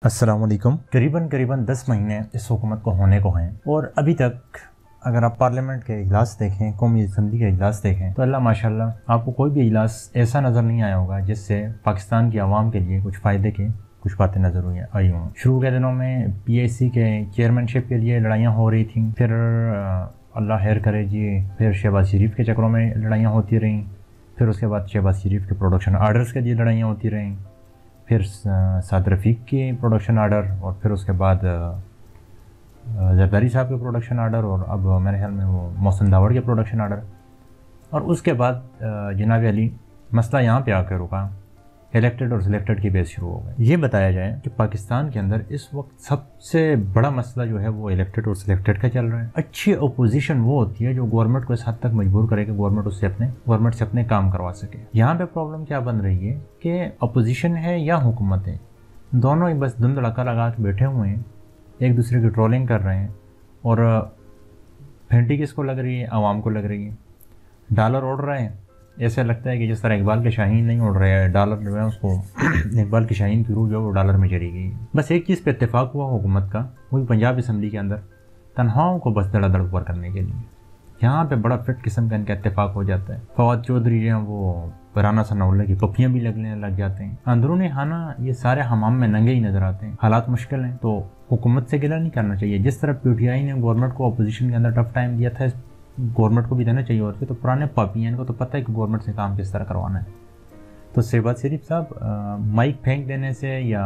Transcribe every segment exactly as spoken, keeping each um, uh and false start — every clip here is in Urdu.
السلام علیکم۔ قریباً قریباً دس مہینے اس حکومت کو ہونے کو ہیں اور ابھی تک اگر آپ پارلیمنٹ کے اجلاس دیکھیں، قومی اسمبلی کے اجلاس دیکھیں تو اللہ ماشاء اللہ آپ کو کوئی بھی اجلاس ایسا نظر نہیں آیا ہوگا جس سے پاکستان کی عوام کے لیے کچھ فائدے کے کچھ باتیں نظر ہوئی آئی ہوں۔ شروع کے دنوں میں پی ایس سی کے چیئرمین شپ کے لیے لڑائیاں ہو رہی تھیں، پھر اللہ خیر کرے جی پھر شہباز شریف کے چکروں میں لڑائیاں ہوتی رہیں، پھر اس کے بعد شہباز شریف کے پروڈکشن آرڈرز کے لیے لڑائیاں ہوتی رہیں، پھر سعد رفیق کی پروڈکشن آرڈر، اور پھر اس کے بعد زرداری صاحب کے پروڈکشن آرڈر، اور اب میرے خیال میں وہ محسن داوڑ کے پروڈکشن آرڈر، اور اس کے بعد جناب علی مسئلہ یہاں پہ آ کے رکا، الیکٹڈ اور سلیکٹڈ کی بیس شروع ہو گئے۔ یہ بتایا جائے کہ پاکستان کے اندر اس وقت سب سے بڑا مسئلہ جو ہے وہ الیکٹڈ اور سلیکٹڈ کا چل رہا ہے۔ اچھی اپوزیشن وہ ہوتی ہے جو گورنمنٹ کو اس حد تک مجبور کرے کہ گورنمنٹ اس سے اپنے گورنمنٹ سے اپنے کام کروا سکے۔ یہاں پہ پرابلم کیا بن رہی ہے کہ اپوزیشن ہے یا حکومت ہے، دونوں ہی بس دھند لڑکا لگا کے بیٹھے ہوئے ہیں، ایک دوسرے کی ٹرولنگ کر رہے ہیں، اور پھینٹی کس کو لگ رہی ہے؟ عوام کو لگ رہی ہے۔ ڈالر اڑ رہے ہیں، ایسے لگتا ہے کہ جس طرح اقبال کے شاہین نہیں اڑ رہے ہیں، ڈالر جو ہے اس کو اقبال کی شاہین کی روح جو ہے وہ ڈالر میں چلی گئی۔ بس ایک چیز پہ اتفاق ہوا حکومت کا، وہی پنجاب اسمبلی کے اندر تنہاؤں کو بس دڑا دڑ اوپر کرنے کے لیے، یہاں پہ بڑا فٹ قسم کا ان کا اتفاق ہو جاتا ہے۔ فواد چودھری جو ہیں وہ رانا ثناء اللہ کی پپیاں بھی لگنے لگ جاتے ہیں، اندرون خانہ یہ سارے حمام میں ننگے ہی نظر آتے ہیں۔ حالات مشکل ہیں تو حکومت سے گلہ نہیں کرنا چاہیے۔ جس طرح پی ٹی آئی نے گورنمنٹ کو اپوزیشن کے اندر ٹف ٹائم دیا تھا، گورنمنٹ کو بھی دینا چاہیے، اور تو پرانے پاپی ہیں، ان کو تو پتہ ہے کہ گورنمنٹ سے کام کس طرح کروانا ہے۔ تو شہباز شریف صاحب مائک پھینک دینے سے یا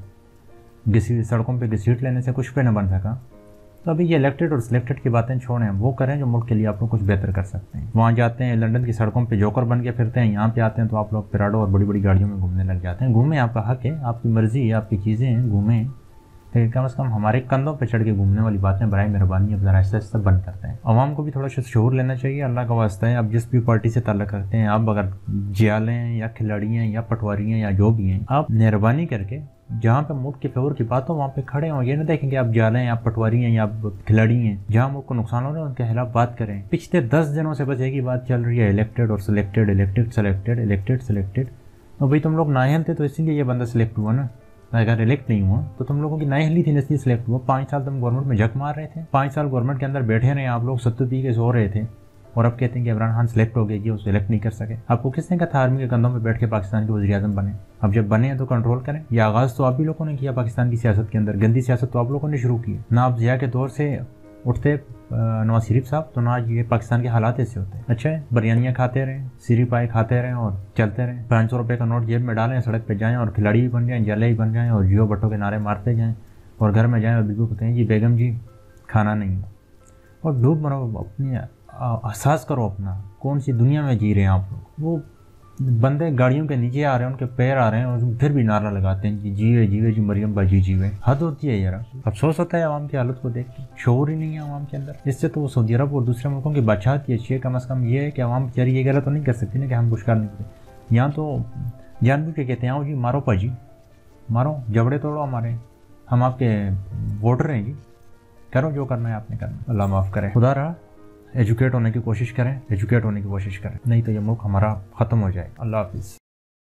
گسی سڑکوں پہ گھسیٹ لینے سے کچھ پہ نہ بن سکا، تو ابھی یہ الیکٹڈ اور سلیکٹڈ کی باتیں چھوڑیں، وہ کریں جو ملک کے لیے آپ لوگ کچھ بہتر کر سکتے ہیں۔ وہاں جاتے ہیں لنڈن کی سڑکوں پہ جوکر بن کے پھرتے ہیں، یہاں پہ آتے ہیں تو آپ لوگ پیراڈو اور بڑی بڑی گاڑیوں میں گھومنے لگ جاتے ہیں۔ گھومیں، آپ کا حق ہے، آپ کی مرضی ہے، آپ کی چیزیں ہیں، گھومیں، لیکن کم از کم ہمارے کندھوں پہ چڑھ کے گھومنے والی باتیں برائے مہربانی اب ذرا آہستہ آہستہ بند کرتے ہیں۔ عوام کو بھی تھوڑا سا شعور لینا چاہیے، اللہ کا واسطہ ہے۔ اب جس بھی پارٹی سے تعلق رکھتے ہیں آپ، اگر جیالے ہیں یا کھلاڑی ہیں یا پٹواری ہیں یا جو بھی ہیں، آپ مہربانی کر کے جہاں پہ ملک کے فیور کی بات ہو وہاں پہ کھڑے ہوں۔ یہ نہ دیکھیں کہ آپ جیالے ہیں، آپ پٹواری ہیں یا آپ کھلاڑی ہیں، جہاں ملک کو نقصان ہو رہا ہے ان کے خلاف بات کریں۔ پچھلے دس دنوں سے بس ایک ہی بات چل رہی ہے، الیکٹڈ اور selected, elected selected, elected selected. اور بھائی تم لوگ نااہل تھے تو اسی لیے یہ بندہ سلیکٹ ہوا نا، اگر الیکٹ نہیں ہوا تو تم لوگوں کی نااہلی تھی، نسلی سلیکٹ ہوا۔ پانچ سال تم گورنمنٹ میں جھک مار رہے تھے، پانچ سال گورنمنٹ کے اندر بیٹھے رہے، آپ لوگ ستو پی کے سو رہے تھے، اور اب کہتے ہیں کہ عمران خان سلیکٹ ہو گئے جی، وہ سلیکٹ نہیں کر سکے۔ آپ کو کس نے کہا تھا آرمی کے کندھوں پہ بیٹھ کے پاکستان کے وزیر اعظم بنے؟ اب جب بنے ہیں تو کنٹرول کریں۔ یہ آغاز تو آپ ہی لوگوں نے کیا پاکستان کی سیاست کے اندر، گندی سیاست تو آپ لوگوں نے شروع کی۔ نہ آپ ضیاء کے دور سے اٹھتے نواز شریف صاحب تو نہ آج یہ پاکستان کے حالات ایسے ہوتے ہیں۔ اچھا ہے، بریانیاں کھاتے رہیں، سیری پائے کھاتے رہیں اور چلتے رہیں، پانچ سو روپے کا نوٹ جیب میں ڈالیں، سڑک پہ جائیں اور کھلاڑی بھی بن جائیں، جالے بھی بن جائیں، اور جیو بٹوں کے نعرے مارتے جائیں، اور گھر میں جائیں اور بیگم کو کہیں جی بیگم جی کھانا نہیں، اور ڈوب مرو، اپنی احساس کرو اپنا کون سی دنیا میں جی رہے ہیں آپ لوگ۔ وہ بندے گاڑیوں کے نیچے آ رہے ہیں، ان کے پیر آ رہے ہیں، اور پھر بھی نعرہ لگاتے ہیں جی جیوے جیوے جی مریم باجی جیوے۔ حد ہوتی ہے یار، افسوس ہوتا ہے عوام کی حالت کو دیکھ کے، شعور ہی نہیں ہے عوام کے اندر۔ اس سے تو وہ سعودی عرب اور دوسرے ملکوں کی بادشاہت اچھی ہے، کم از کم یہ ہے کہ عوام بیچاری یہ غلط تو نہیں کر سکتی نا کہ ہم کچھ کر نہیں کرتے۔ یہاں تو جان بوجھ کے کہتے ہیں آؤ جی مارو پاجی، مارو جبڑے توڑو ہمارے، ہم آپ کے ووٹر ہیں جی، کرو جو کرنا ہے آپ نے کرنا۔ اللہ معاف کرے، خدا رہا ایجوکیٹ ہونے کی کوشش کریں، ایجوکیٹ ہونے کی کوشش کریں، نہیں تو یہ ملک ہمارا ختم ہو جائے۔ اللہ حافظ۔